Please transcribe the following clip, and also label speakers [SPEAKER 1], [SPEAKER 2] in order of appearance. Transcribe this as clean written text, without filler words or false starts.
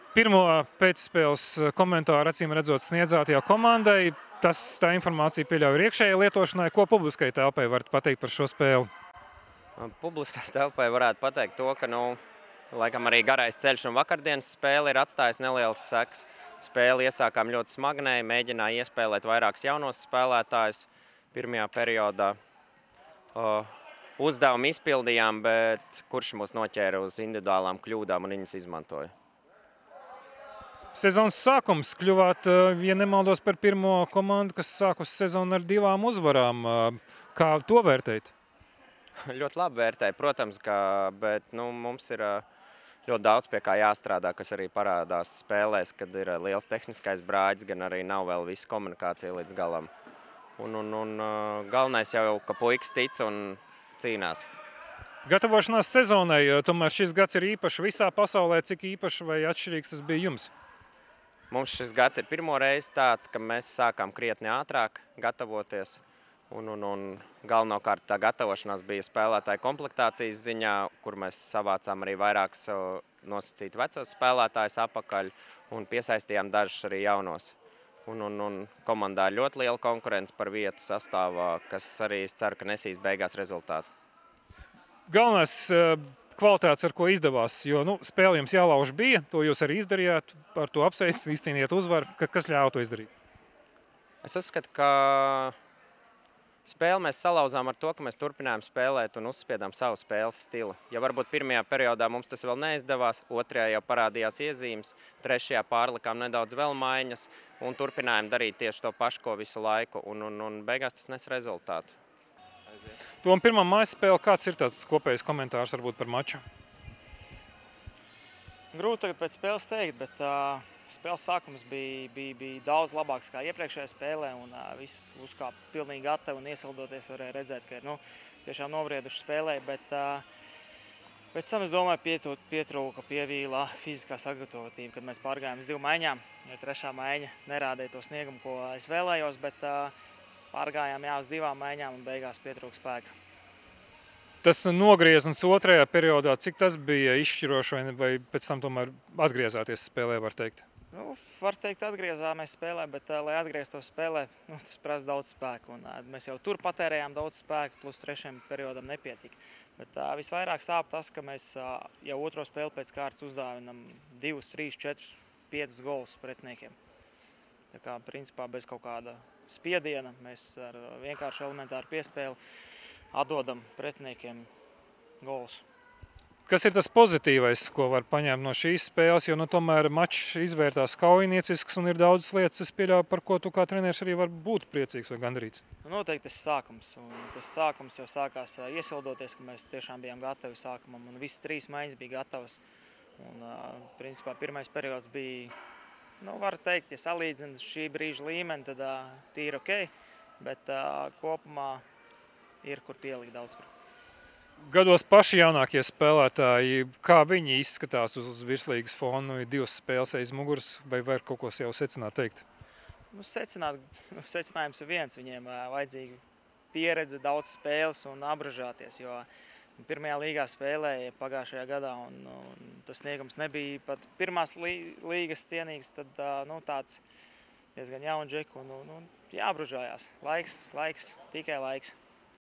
[SPEAKER 1] Pirmo pēcspēles komentāru acīm redzot sniedzāt jau komandai. Tā informācija pieļauj iekšējai lietošanai. Ko publiskai telpai varat pateikt par šo spēli?
[SPEAKER 2] Publiskai telpai varētu pateikt to, ka, laikam arī garais ceļš un vakardienas spēle ir atstājis nelielas sekas. Spēli iesākām ļoti smagnēji, mēģināja iespēlēt vairākus jaunos spēlētājus pirmajā periodā. Uzdevumu izpildījām, bet kurš mūs noķēra uz individuālām kļūdām un viņas izmantoja.
[SPEAKER 1] Sezonas sākums kļuvāt, ja nemaldos, par pirmo komandu, kas sākus sezonu ar 2 uzvarām. Kā to vērtēt?
[SPEAKER 2] Ļoti labi vērtēju, protams, bet mums ir ļoti daudz pie kā jāstrādā, kas arī parādās spēlēs, kad ir liels tehniskais brāģis, gan arī nav vēl visa komunikācija līdz galam. Un galvenais jau, ka puikas tic un cīnās.
[SPEAKER 1] Gatavošanās sezonai, tomēr šis gads ir īpašs visā pasaulē. Cik īpašs vai atšķirīgs tas bija jums?
[SPEAKER 2] Mums šis gads ir pirmo reizi tāds, ka mēs sākām krietni ātrāk gatavoties. Un galvenokārt tā gatavošanās bija spēlētāju komplektācijas ziņā, kur mēs savācām arī vairākus nosacītu vecos spēlētājus apakaļ un piesaistījām dažus arī jaunos. Un komandā ir ļoti liela konkurence par vietu sastāvā, kas arī es ceru, ka nesīs beigās rezultātu.
[SPEAKER 1] Galvenais kvalitātes, ar ko izdevās, jo spēle jums jālauž bija, to jūs arī izdarījāt, par to apsveic, izcīnījāt uzvaru. Kas ļāva to izdarīt?
[SPEAKER 2] Es uzskatu, ka spēli mēs salauzām ar to, ka mēs turpinājām spēlēt un uzspiedām savu spēles stilu. Ja varbūt pirmajā periodā mums tas vēl neizdevās, otrajā jau parādījās iezīmes, trešajā pārlikām nedaudz vēl maiņas un turpinājām darīt tieši to pašu, ko visu laiku, un beigās tas nes rezultātu.
[SPEAKER 1] Tom, pirmā mājas spēle, kāds ir tāds kopējs komentārs varbūt par maču?
[SPEAKER 3] Grūti tagad pēc spēles teikt, bet spēles sākums bija daudz labāks kā iepriekšējā spēlē, un viss uzkāpa pilnīgi gatavi un iesildoties varēja redzēt, ka ir tiešām nobrieduši spēlē, bet pēc tam es domāju pietrūka pievīla fiziskā sagatavotība, kad mēs pārgājām uz 2 maiņām. Ja trešā maiņa nerādīja to sniegumu, ko es vēlējos, bet pārgājām uz 2 maiņām un beigās pietrūka spēka.
[SPEAKER 1] Tas nogriezums otrajā periodā, cik tas bija izšķiroši vai pēc tam tomēr atgriezāties spēlē, var teikt?
[SPEAKER 3] Var teikt, atgriezāmies spēlē, bet, lai atgrieztos spēlē, tas prasa daudz spēku. Mēs jau tur patērējām daudz spēku, plus 3. periodam nepietika. Bet visvairāk sāp tas, ka mēs jau otro spēli pēc kārtas uzdāvinam 2, 3, 4, 5 golus pretiniekiem. Tā kā, principā, bez kaut kāda spiediena mēs ar vienkārši elementāru piespēli atdodam pretiniekiem golus.
[SPEAKER 1] Kas ir tas pozitīvais, ko var paņemt no šīs spēles, jo tomēr mačs izvērtās kaujiniecisks un ir daudzas lietas, es pieļauju, par ko tu kā treneris arī var būt priecīgs vai gandarīts?
[SPEAKER 3] Noteikti tas sākums. Un tas sākums jau sākās iesildoties, ka mēs tiešām bijām gatavi sākumam un visas 3 maiņas bija gatavas. Un, principā, pirmais periods bija, var teikt, ja salīdzina šī brīža līmeni, tad tīri ok, bet kopumā ir kur pielikt daudz kur.
[SPEAKER 1] Gados paši jaunākie spēlētāji, kā viņi izskatās uz virslīgas fonu, ir 2 spēles aiz muguras, vai var kaut ko jau secināt teikt?
[SPEAKER 3] Secinājums ir viens, viņiem vajadzīga pieredze, daudz spēles un apbražāties, jo pirmajā līgā spēlēja pagājušajā gadā un tas sniegums nebija pat pirmās līgas cienīgs, tad tāds diezgan jaunu džeku un jāapbražājās. Laiks, tikai laiks.